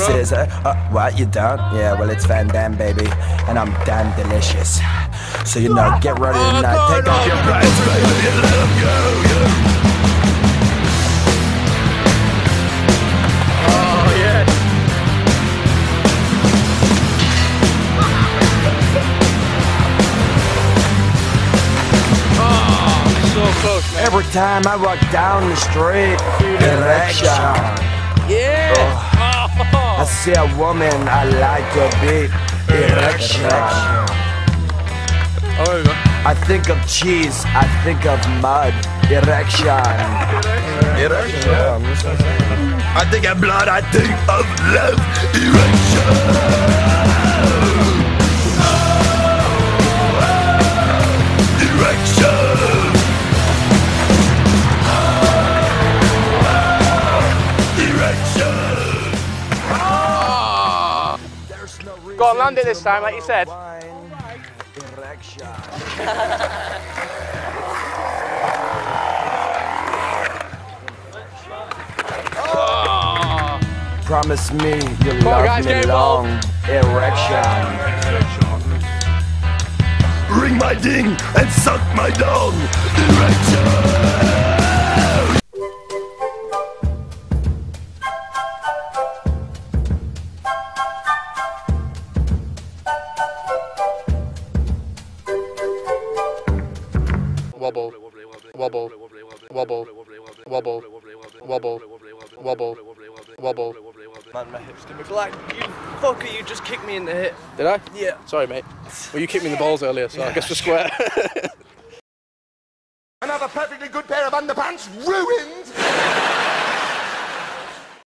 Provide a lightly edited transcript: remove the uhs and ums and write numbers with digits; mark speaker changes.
Speaker 1: This is, what, you don't? Yeah, well, it's Van Damme, baby, and I'm damn delicious. So, you know, get ready tonight, take off your pants, baby, and let 'em go, yeah.
Speaker 2: Oh, yeah. Oh, so close, man.
Speaker 1: Every time I walk down the street, erection.
Speaker 2: Yeah.
Speaker 1: Oh, I see a woman I like to beat, erection.
Speaker 2: Oh, there we go.
Speaker 1: I think of cheese, I think of mud, erection. Erection. I think of blood, I think of love, erection.
Speaker 2: Go on, land it this time, like you said.
Speaker 1: Oh. Promise me you'll
Speaker 2: Come on,
Speaker 1: love
Speaker 2: guys,
Speaker 1: me
Speaker 2: get
Speaker 1: long, erection. Ring my ding and suck my dong, erection.
Speaker 2: Wobble, wobble, wobble, wobble, wobble, wobble, wobble.
Speaker 3: Man, my hip's gonna be black. You fucker, you just kicked me in the hip.
Speaker 2: Did I?
Speaker 3: Yeah.
Speaker 2: Sorry, mate. Well, you kicked me in the balls earlier, so I guess we're square.
Speaker 1: Another perfectly good pair of underpants ruined.